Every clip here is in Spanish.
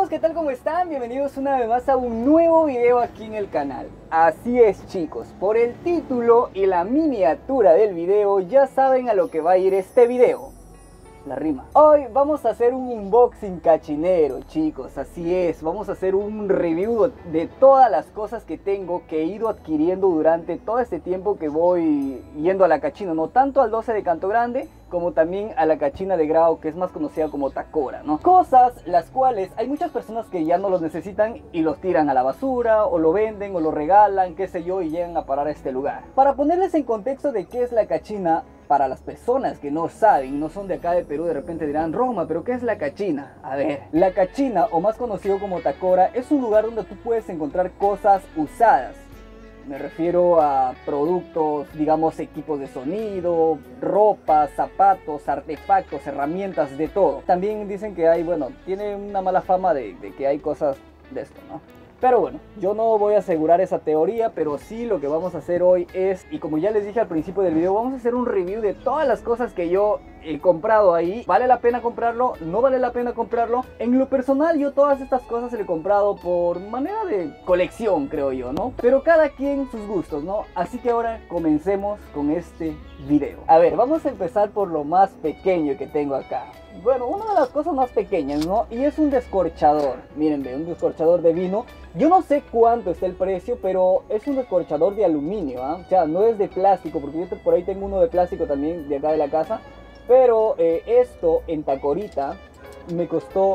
chicos, ¿qué tal? ¿Cómo están? Bienvenidos una vez más a un nuevo video aquí en el canal. Así es chicos, por el título y la miniatura del video ya saben a lo que va a ir este video. La rima. Hoy vamos a hacer un unboxing cachinero chicos, así es. Vamos a hacer un review de todas las cosas que tengo, que he ido adquiriendo durante todo este tiempo que voy yendo a la cachina. No tanto al 12 de Canto Grande, como también a la cachina de Grau, que es más conocida como Tacora, ¿no? Cosas las cuales hay muchas personas que ya no los necesitan y los tiran a la basura, o lo venden, o lo regalan, qué sé yo, y llegan a parar a este lugar. Para ponerles en contexto de qué es la cachina, para las personas que no saben, no son de acá de Perú, de repente dirán, Roma, ¿pero qué es la cachina? A ver, la cachina, o más conocido como Tacora, es un lugar donde tú puedes encontrar cosas usadas. Me refiero a productos, digamos, equipos de sonido, ropa, zapatos, artefactos, herramientas, de todo. También dicen que hay, bueno, tiene una mala fama de que hay cosas de esto, ¿no? Pero bueno, yo no voy a asegurar esa teoría, pero sí lo que vamos a hacer hoy es, y como ya les dije al principio del video, vamos a hacer un review de todas las cosas que yo he comprado ahí. ¿Vale la pena comprarlo? ¿No vale la pena comprarlo? En lo personal yo todas estas cosas le he comprado por manera de colección, creo yo, ¿no? Pero cada quien sus gustos, ¿no? Así que ahora comencemos con este video. A ver, vamos a empezar por lo más pequeño que tengo acá. Bueno, una de las cosas más pequeñas, ¿no? Y es un descorchador. Miren, un descorchador de vino. Yo no sé cuánto está el precio, pero es un descorchador de aluminio, ¿ah? O sea, no es de plástico, porque yo por ahí tengo uno de plástico también de acá de la casa. Pero esto en Tacorita me costó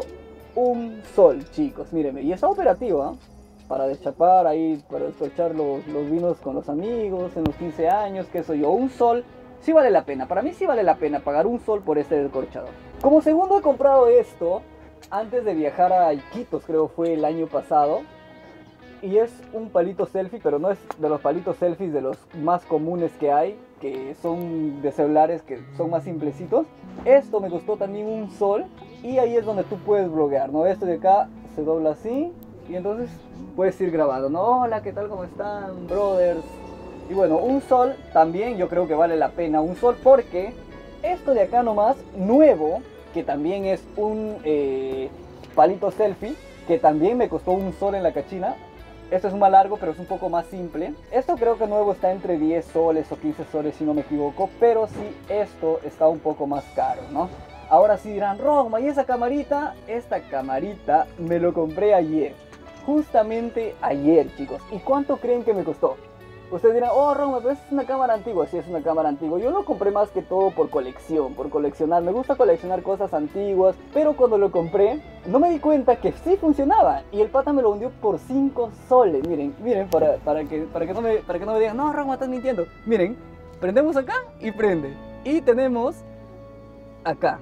un sol, chicos. Mírenme, y está operativo, ¿ah? Para deschapar ahí, para descorchar los vinos con los amigos en los 15 años, qué sé yo. Un sol sí vale la pena. Para mí sí vale la pena pagar un sol por este descorchador. Como segundo he comprado esto antes de viajar a Iquitos, creo fue el año pasado. Y es un palito selfie, pero no es de los palitos selfies de los más comunes que hay, que son de celulares que son más simplecitos. Esto me costó también un sol y ahí es donde tú puedes bloguear, ¿no? Esto de acá se dobla así y entonces puedes ir grabando, ¿no? Hola, ¿qué tal? ¿Cómo están, brothers? Y bueno, un sol también yo creo que vale la pena un sol, porque esto de acá nomás, nuevo, que también es un palito selfie, que también me costó un sol en la cachina. Esto es más largo, pero es un poco más simple. Esto creo que nuevo está entre 10 soles o 15 soles, si no me equivoco. Pero sí, esto está un poco más caro, ¿no? Ahora sí dirán, Roma, ¿y esa camarita? Esta camarita me lo compré ayer. Justamente ayer, chicos. ¿Y cuánto creen que me costó? Ustedes dirán, oh Roma, pero es una cámara antigua. Sí, es una cámara antigua. Yo lo compré más que todo por colección, por coleccionar. Me gusta coleccionar cosas antiguas. Pero cuando lo compré, no me di cuenta que sí funcionaba. Y el pata me lo vendió por 5 soles. Miren, miren, para que no me digan, no Roma, estás mintiendo. Miren, prendemos acá y prende. Y tenemos acá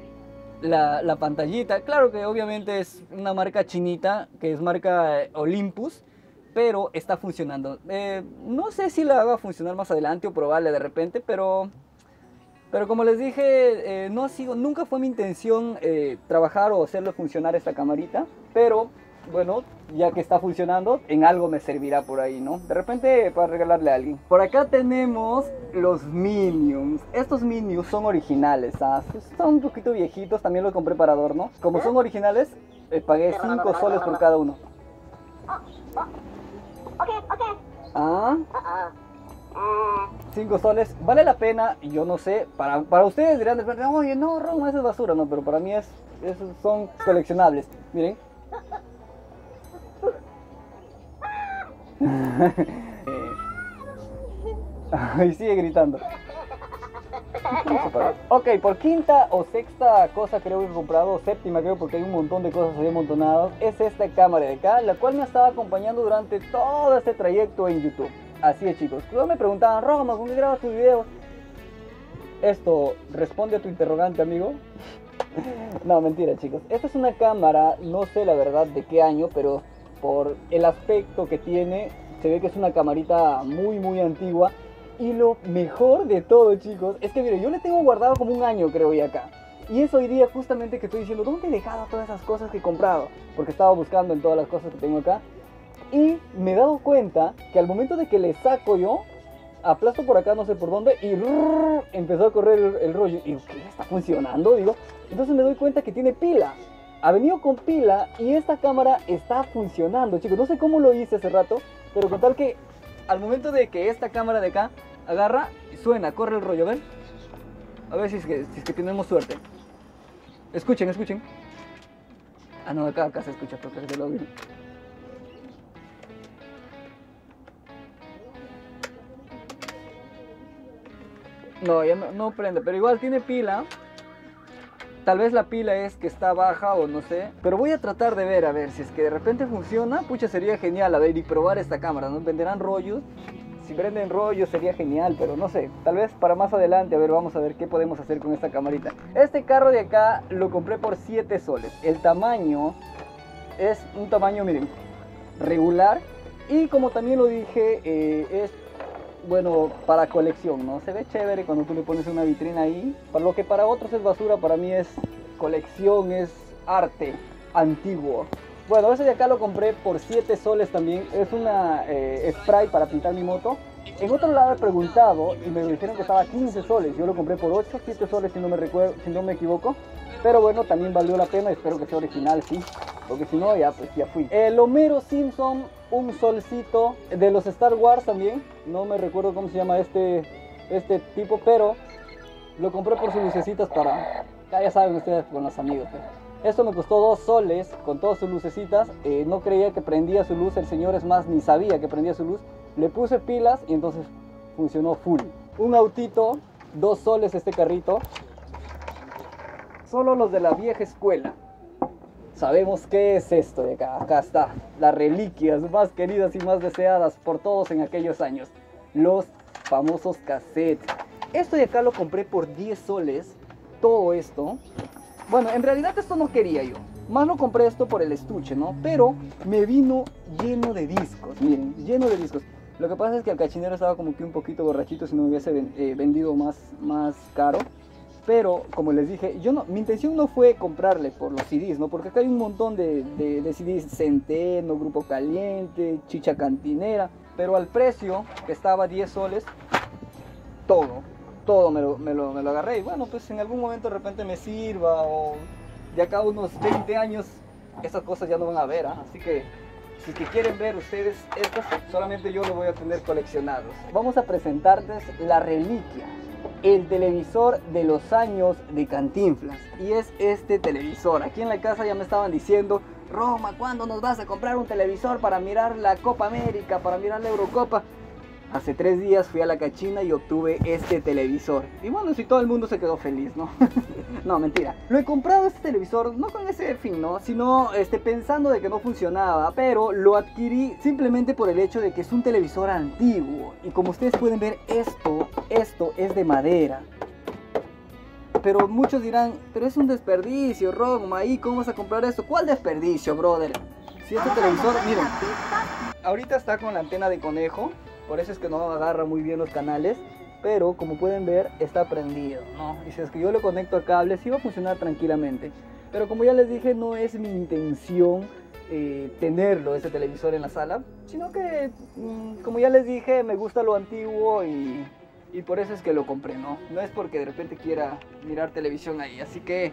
la pantallita. Claro que obviamente es una marca chinita, que es marca Olympus, pero está funcionando. No sé si la haga funcionar más adelante o probarle de repente, pero como les dije, nunca fue mi intención trabajar o hacerlo funcionar esta camarita. Pero bueno, ya que está funcionando, en algo me servirá por ahí, ¿no? De repente para regalarle a alguien. Por acá tenemos los Minions. Estos Minions son originales, ¿ah? Son un poquito viejitos, también los compré para adorno. Como son originales, pagué 5 soles por cada uno. Ah, 5 soles, vale la pena. Yo no sé, para ustedes dirán, oye, no, Roma, eso es basura. No, pero para mí esos son coleccionables. Miren. Y sigue gritando. Ok, por quinta o sexta cosa creo que he comprado, séptima creo, porque hay un montón de cosas ahí amontonadas, es esta cámara de acá, la cual me estaba acompañando durante todo este trayecto en YouTube. Así es chicos, todos me preguntaban, Roma, ¿con qué grabas tus videos? Esto responde a tu interrogante, amigo. No, mentira chicos, esta es una cámara, no sé la verdad de qué año, pero por el aspecto que tiene, se ve que es una camarita muy antigua. Y lo mejor de todo chicos, es que miren, yo le tengo guardado como un año creo ya acá. Y es hoy día justamente que estoy diciendo, ¿dónde he dejado todas esas cosas que he comprado? Porque estaba buscando en todas las cosas que tengo acá. Y me he dado cuenta que al momento de que le saco yo, aplasto por acá no sé por dónde y empezó a correr el rollo. Y digo, ¿qué está funcionando? Digo, entonces me doy cuenta que tiene pila. ha venido con pila y esta cámara está funcionando, chicos. No sé cómo lo hice hace rato, pero con tal que al momento de que esta cámara de acá agarra, suena, corre el rollo, ¿ven? A ver si es que tenemos suerte. Escuchen, escuchen. Ah, no, acá se escucha, porque se lo oigo. No, ya no prende, pero igual tiene pila. Tal vez la pila es que está baja o no sé. Pero voy a tratar de ver, a ver, si es que de repente funciona. Pucha, sería genial, a ver, y probar esta cámara, ¿no? Venderán rollos. Si venden rollos sería genial, pero no sé. Tal vez para más adelante, a ver, vamos a ver qué podemos hacer con esta camarita. Este carro de acá lo compré por 7 soles. El tamaño es un tamaño, miren, regular. Y como también lo dije, es bueno para colección, ¿no? Se ve chévere cuando tú le pones una vitrina ahí. Para lo que para otros es basura, para mí es colección, es arte antiguo. Bueno, ese de acá lo compré por 7 soles también. Es una spray para pintar mi moto. En otro lado he preguntado y me dijeron que estaba 15 soles. Yo lo compré por 8, 7 soles si no me recuerdo, si no me equivoco. Pero bueno, también valió la pena. Espero que sea original, sí. Porque si no, ya pues ya fui. El Homero Simpson, un solcito. De los Star Wars también. No me recuerdo cómo se llama este tipo, pero lo compré por sus lucecitas para... Ya saben ustedes, con los amigos. Esto me costó 2 soles con todas sus lucecitas. No creía que prendía su luz. El señor, es más, ni sabía que prendía su luz. Le puse pilas y entonces funcionó full. Un autito, 2 soles este carrito. Solo los de la vieja escuela sabemos qué es esto de acá. Acá está, las reliquias más queridas y más deseadas por todos en aquellos años. Los famosos cassettes. Esto de acá lo compré por 10 soles. Todo esto. Bueno, en realidad esto no quería yo. Más lo compré esto por el estuche, ¿no? Pero me vino lleno de discos. Miren, lleno de discos. Lo que pasa es que el cachinero estaba como que un poquito borrachito si no me hubiese vendido más caro. Pero, como les dije, mi intención no fue comprarle por los CDs, ¿no? Porque acá hay un montón de CDs, Centeno, Grupo Caliente, Chicha Cantinera. Pero al precio, que estaba 10 soles, todo me lo agarré. Y bueno, pues en algún momento de repente me sirva, o de acá a unos 20 años, esas cosas ya no van a ver, ¿eh? Así que, si que quieren ver ustedes estas, solamente yo lo voy a tener coleccionados. Vamos a presentarles la reliquia. El televisor de los años de Cantinflas. Y es este televisor. Aquí en la casa ya me estaban diciendo: Roma, ¿cuándo nos vas a comprar un televisor para mirar la Copa América, para mirar la Eurocopa? Hace 3 días fui a la cachina y obtuve este televisor. Y bueno, si todo el mundo se quedó feliz, ¿no? No, mentira. Lo he comprado este televisor no con ese fin, ¿no? Sino pensando de que no funcionaba. Pero lo adquirí simplemente por el hecho de que es un televisor antiguo. Y como ustedes pueden ver, esto es de madera. Pero muchos dirán: pero es un desperdicio, Roma, ahí ¿cómo vas a comprar esto? ¿Cuál desperdicio, brother? Si este televisor, miren, ahorita está con la antena de conejo. Por eso es que no agarra muy bien los canales. Pero como pueden ver, está prendido, ¿no? Y si es que yo lo conecto a cable, sí va a funcionar tranquilamente. Pero como ya les dije, no es mi intención tenerlo, ese televisor en la sala. Sino que, como ya les dije, me gusta lo antiguo y por eso es que lo compré, ¿no? No es porque de repente quiera mirar televisión ahí. Así que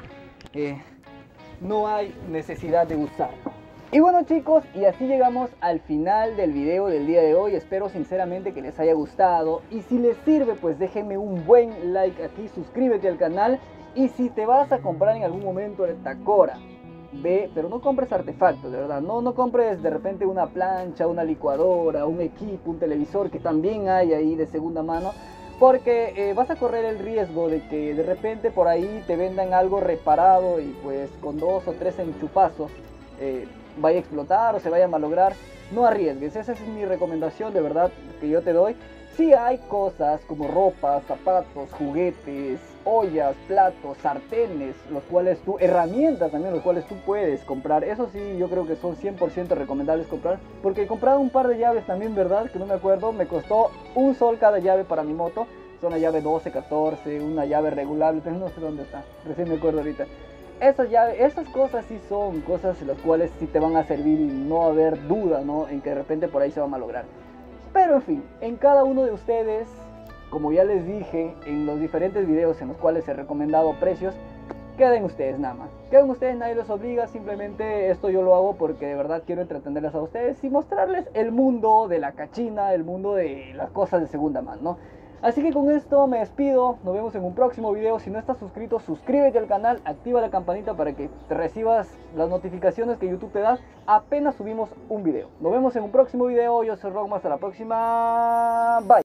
no hay necesidad de usarlo. Y bueno, chicos, y así llegamos al final del video del día de hoy. Espero sinceramente que les haya gustado. Y si les sirve, pues déjenme un buen like aquí, suscríbete al canal. Y si te vas a comprar en algún momento el Tacora, ve, pero no compres artefactos, de verdad. No compres de repente una plancha, una licuadora, un equipo, un televisor, que también hay ahí de segunda mano. Porque vas a correr el riesgo de que de repente por ahí te vendan algo reparado y pues con 2 o 3 enchufazos vaya a explotar o se vaya a malograr. No arriesgues, esa es mi recomendación de verdad que yo te doy. Sí hay cosas como ropa, zapatos, juguetes, ollas, platos, sartenes, herramientas también, los cuales tú puedes comprar. Eso sí, yo creo que son 100% recomendables comprar. Porque he comprado un par de llaves también, ¿verdad? Que no me acuerdo, me costó 1 sol cada llave para mi moto. Son una llave 12, 14, una llave regulable, pero no sé dónde está, recién me acuerdo ahorita. Esas cosas sí son cosas las cuales sí te van a servir y no va a haber duda, ¿no? En que de repente por ahí se va a malograr. Pero en fin, en cada uno de ustedes, como ya les dije en los diferentes videos en los cuales he recomendado precios, queden ustedes nada más. Queden ustedes, nadie los obliga, simplemente esto yo lo hago porque de verdad quiero entretenerles a ustedes y mostrarles el mundo de la cachina, el mundo de las cosas de segunda mano, ¿no? Así que con esto me despido, nos vemos en un próximo video. Si no estás suscrito, suscríbete al canal, activa la campanita para que recibas las notificaciones que YouTube te da apenas subimos un video. Nos vemos en un próximo video, yo soy Rockman, hasta la próxima, bye.